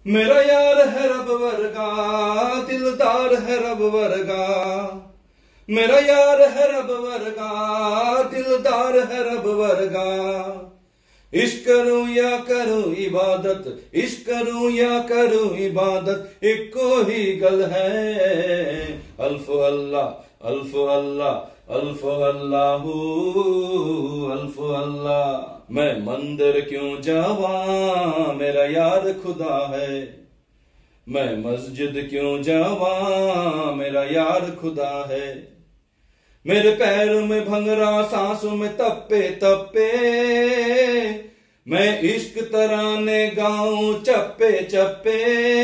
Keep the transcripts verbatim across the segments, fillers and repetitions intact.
मेरा यार है रब वर्गा, दिलदार है रब वर्गा। मेरा यार है रब वर्गा, दिलदार है रब वर्गा। इश्क करूं या करूं इबादत, इश्क करूं या करूं इबादत, इक्को ही गल है। अल्फ अल्लाह, अल्फ अल्लाह, अल्फ अल्लाहू, अल्फ अल्लाह। मैं मंदिर क्यों जावा, मेरा यार खुदा है। मैं मस्जिद क्यों जावा, मेरा यार खुदा है। मेरे पैर में भंगरा, सांसों में तप्पे तप्पे, मैं इश्क तराने गाऊं चप्पे चप्पे।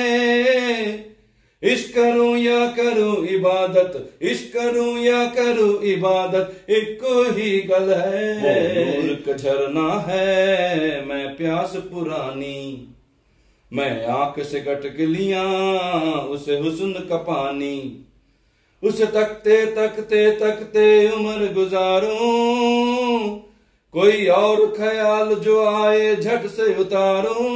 इश्क करूं या करूं इबादत, इश्क करूं या करूं इबादत, इक्को ही गल है। नूर का झरना है, मैं प्यास पुरानी, मैं आंख से गटक लिया उसे हुस्न का पानी। उसे तकते तकते तकते उम्र गुजारूं, कोई और ख्याल जो आए झट से उतारूं।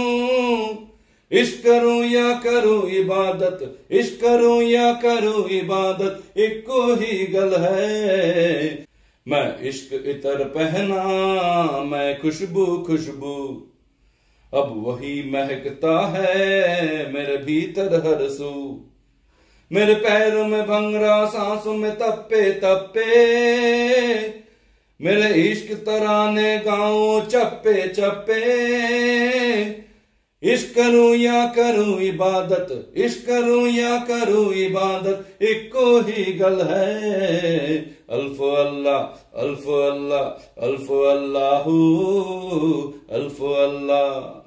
इश्क करूं या करूं इबादत, इश्क करूं या करूं इबादत, इक्को ही गल है। मैं इश्क इतर पहना, मैं खुशबू खुशबू, अब वही महकता है मेरे भीतर हर सू। मेरे पैरों में भंगरा, सांसों में तप्पे तप्पे, मेरे इश्क तराने गाऊं चप्पे चप्पे। इश्क करूं या करूं इबादत, इश्क करूं या करूं इबादत, इक्को ही गल है। अल्फ अल्लाह, अल्फ अल्लाह, अल्फ अल्लाहू, अल्फ अल्लाह।